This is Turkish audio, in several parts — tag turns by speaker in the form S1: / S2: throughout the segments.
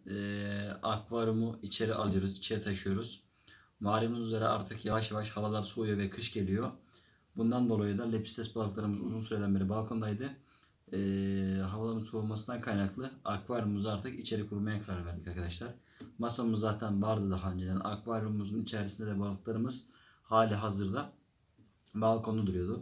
S1: akvaryumu içeri alıyoruz, içeri taşıyoruz. Malumunuz üzere artık yavaş yavaş havalar soğuyor ve kış geliyor. Bundan dolayı da lepistes balıklarımız uzun süreden beri balkondaydı. Havaların soğumasından kaynaklı akvaryumumuzu artık içeri kurmaya karar verdik arkadaşlar. Masamız zaten vardı daha önceden. Akvaryumumuzun içerisinde de balıklarımız hali hazırda balkonda duruyordu.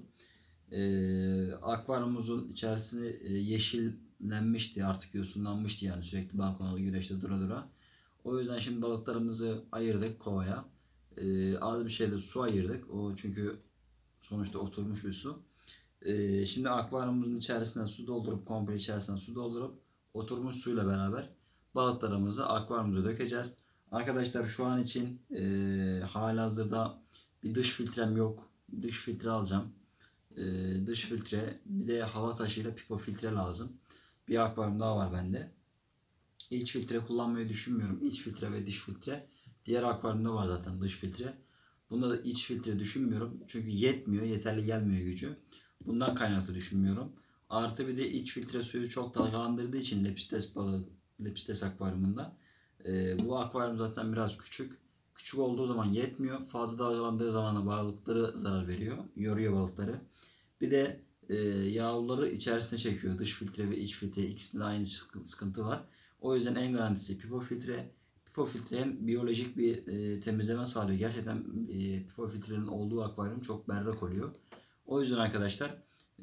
S1: Akvaryumumuzun içerisinde yeşillenmişti, artık yosunlanmıştı yani, sürekli balkonda güneşte dura dura. O yüzden şimdi balıklarımızı ayırdık kovaya. Az bir şeyde su ayırdık. O çünkü sonuçta oturmuş bir su. Şimdi akvaryumumuzun içerisinden su doldurup, komple içerisinden su doldurup oturmuş suyla beraber balıklarımızı akvaryumumuza dökeceğiz. Arkadaşlar şu an için halihazırda bir dış filtrem yok. Dış filtre alacağım. Dış filtre, bir de hava taşıyla pipo filtre lazım. Bir akvaryum daha var bende. İç filtre kullanmayı düşünmüyorum. İç filtre ve dış filtre. Diğer akvaryumda var zaten dış filtre. Bunda da iç filtre düşünmüyorum. Çünkü yetmiyor. Yeterli gelmiyor gücü. Bundan kaynaklı düşünmüyorum. Artı bir de iç filtre suyu çok dalgalandırdığı için lepistes balığı, lepistes akvaryumunda. Bu akvaryum zaten biraz küçük. Küçük olduğu zaman yetmiyor. Fazla dalgalandığı zaman da balıkları zarar veriyor. Yoruyor balıkları. Bir de yavruları içerisine çekiyor. Dış filtre ve iç filtre, ikisinde de aynı sıkıntı var. O yüzden en garantisi pipo filtre. Pipo filtrenin biyolojik bir temizleme sağlıyor. Gerçekten pipo filtrenin olduğu akvaryum çok berrak oluyor. O yüzden arkadaşlar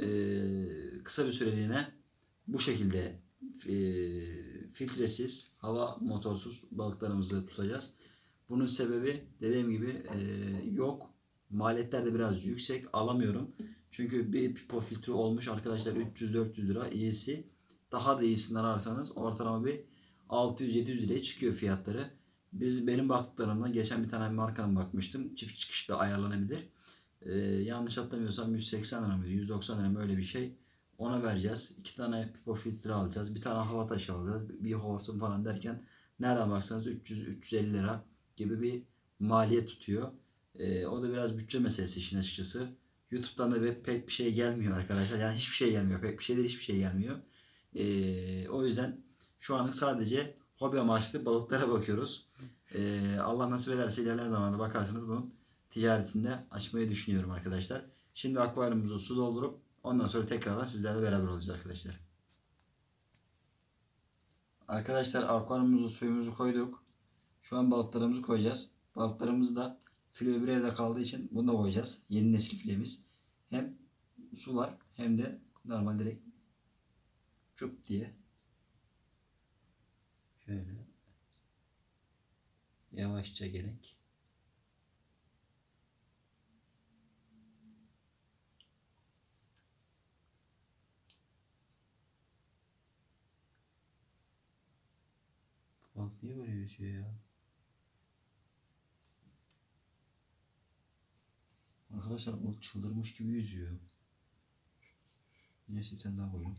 S1: kısa bir süreliğine bu şekilde filtresiz, hava motorsuz balıklarımızı tutacağız. Bunun sebebi dediğim gibi yok. Maliyetler de biraz yüksek, alamıyorum. Çünkü bir pipo filtre olmuş arkadaşlar 300-400 lira, iyisi. Daha da iyisini ararsanız ortalama bir 600-700 liraya çıkıyor fiyatları. Benim baktıklarımda geçen bir tane markanın bakmıştım. Çift çıkışta ayarlanabilir. Yanlış hatırlamıyorsam 180 lira mı 190 lira mı, öyle bir şey. Ona vereceğiz. 2 tane pipo filtre alacağız. Bir tane hava taşı alacağız. Bir hortum falan derken nereden baksanız 300-350 lira gibi bir maliyet tutuyor. O da biraz bütçe meselesi işin açıkçası. YouTube'dan da pek bir şey gelmiyor arkadaşlar. Yani hiçbir şey gelmiyor. Pek bir şey değil, hiçbir şey gelmiyor. O yüzden şu anlık sadece hobi amaçlı balıklara bakıyoruz. Allah nasip ederse ilerleyen zamanda bakarsanız bunun ticaretinde açmayı düşünüyorum arkadaşlar. Şimdi akvaryumumuza su doldurup ondan sonra tekrardan sizlerle beraber olacağız arkadaşlar. Arkadaşlar akvaryumumuza suyumuzu koyduk. Şu an balıklarımızı koyacağız. Balıklarımız da filo bir evde kaldığı için bunu da koyacağız. Yeni nesil filemiz. Hem su var hem de normal direkt çup diye. Şöyle yavaşça gerek. Bak niye böyle yüzüyor ya? Arkadaşlar o çıldırmış gibi yüzüyor. Neyse bir tane daha koyayım.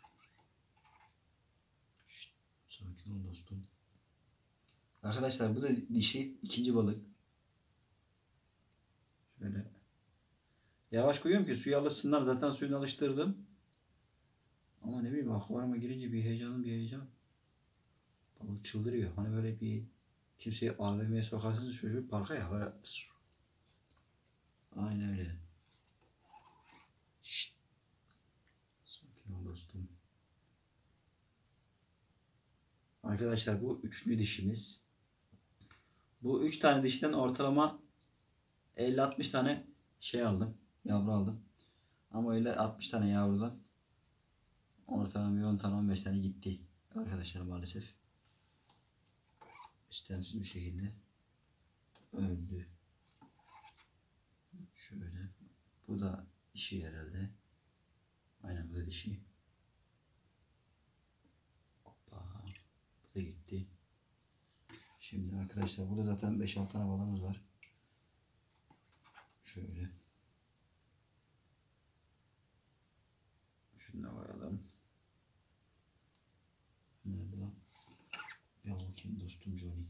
S1: Şşt, sakin ol dostum. Arkadaşlar bu da dişi, ikinci balık. Şöyle yavaş koyuyorum ki suya alışsınlar. Zaten suyunu alıştırdım. Ama ne bileyim, akvaryuma girince bir heyecan. Balık çıldırıyor. Hani böyle bir kimseyi AVM'ye sokarsınız, çocuğu parka ya böyle. Aynen öyle. Şşt. Sakin ol dostum. Arkadaşlar bu üçlü dişimiz. Bu 3 tane dişiden ortalama 50-60 tane şey aldım. Yavru aldım. Ama öyle 60 tane yavrudan ortalama 10 tane 15 tane gitti. Arkadaşlar maalesef. İstemsiz bir şekilde öldü. Şöyle. Bu da dişi herhalde. Aynen bu da dişi. Hoppa. Bu da gitti. Şimdi arkadaşlar burada zaten 5-6 tane balığımız var. Şöyle. Şunu da koyalım. Nerede? Ya bakayım dostum Johnny.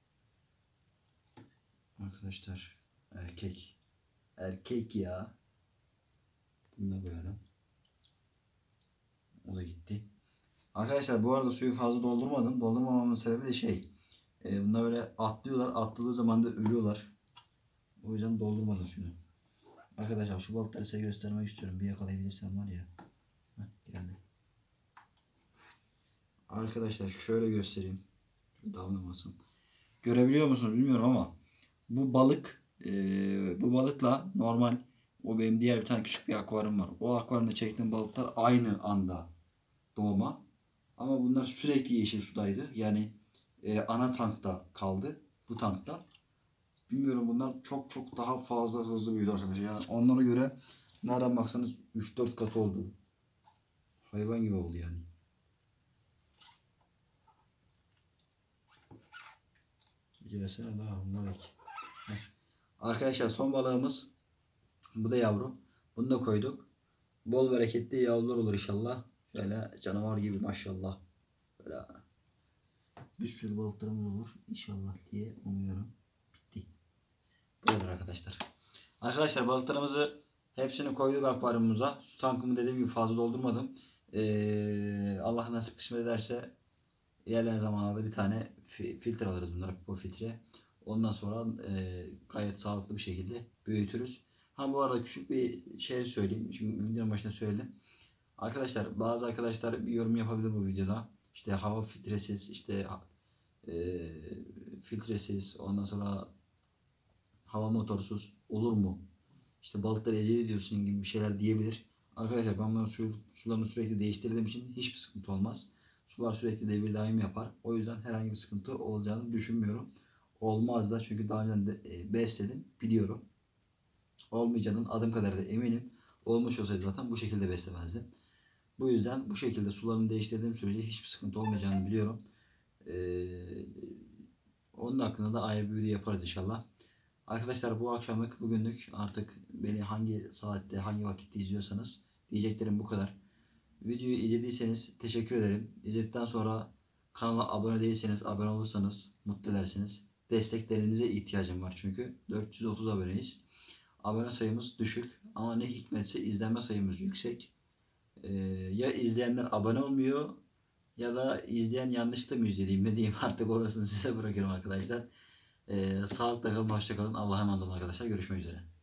S1: Arkadaşlar erkek. Erkek ya. Bunu da koyalım. O da gitti. Arkadaşlar bu arada suyu fazla doldurmadım. Doldurmamamın sebebi de şey. Bunlar böyle atlıyorlar. Atladığı zaman da ölüyorlar. O yüzden doldurmadım suyunu. Arkadaşlar şu balıkları size göstermek istiyorum. Bir yakalayabilirsem var ya. Heh, geldi. Arkadaşlar şöyle göstereyim. Dağılmasın. Görebiliyor musunuz bilmiyorum ama bu balık bu balıkla normal o benim diğer bir tane küçük bir akvaryum var. O akvaryumda çektiğim balıklar aynı anda doğma. Ama bunlar sürekli yeşil sudaydı. Yani ana tankta kaldı. Bu tankta. Bilmiyorum bunlar çok çok daha fazla hızlı büyüdü arkadaşlar. Yani onlara göre nereden baksanız 3-4 katı oldu. Hayvan gibi oldu yani. Gelsene daha mübarek. Arkadaşlar son balığımız. Bu da yavru. Bunu da koyduk. Bol bereketli yavrular olur inşallah. Şöyle canavar gibi maşallah. Böyle bir sürü balıklarımız olur inşallah diye umuyorum. Bitti. Bu kadar arkadaşlar. Arkadaşlar balıklarımızı hepsini koyduk akvaryumumuza. Su tankımı dediğim gibi fazla doldurmadım. Allah nasip kısmet ederse ilerleyen zamanlarda bir tane filtre alırız bunlara. Pipo filtre. Ondan sonra gayet sağlıklı bir şekilde büyütürüz. Ha bu arada küçük bir şey söyleyeyim. Şimdi videonun başında söyledim. Arkadaşlar bazı arkadaşlar bir yorum yapabilir bu videoda. İşte hava filtresiz, işte filtresiz, ondan sonra hava motorsuz olur mu? İşte balıkları eziyet ediyorsun gibi bir şeyler diyebilir. Arkadaşlar ben bunların sularını sürekli değiştirdiğim için hiçbir sıkıntı olmaz. Sular sürekli devir daim yapar. O yüzden herhangi bir sıkıntı olacağını düşünmüyorum. Olmaz da çünkü daha önce de besledim biliyorum. Olmayacağının adım kadar da eminim. Olmuş olsaydı zaten bu şekilde beslemezdim. Bu yüzden bu şekilde sularını değiştirdiğim sürece hiçbir sıkıntı olmayacağını biliyorum. Onun hakkında da ayrı bir video yaparız inşallah. Arkadaşlar bu akşamlık bugünlük artık beni hangi saatte hangi vakitte izliyorsanız diyeceklerim bu kadar. Videoyu izlediyseniz teşekkür ederim. İzledikten sonra kanala abone değilseniz abone olursanız mutlu edersiniz. Desteklerinize ihtiyacım var çünkü 430 aboneyiz. Abone sayımız düşük ama ne hikmetse izlenme sayımız yüksek. Ya izleyenler abone olmuyor ya da izleyen yanlışlıkla mı izlediğim ne diyeyim artık orasını size bırakıyorum arkadaşlar. Sağlıkla kalın, hoşça kalın. Allah'a emanet olun arkadaşlar. Görüşmek üzere.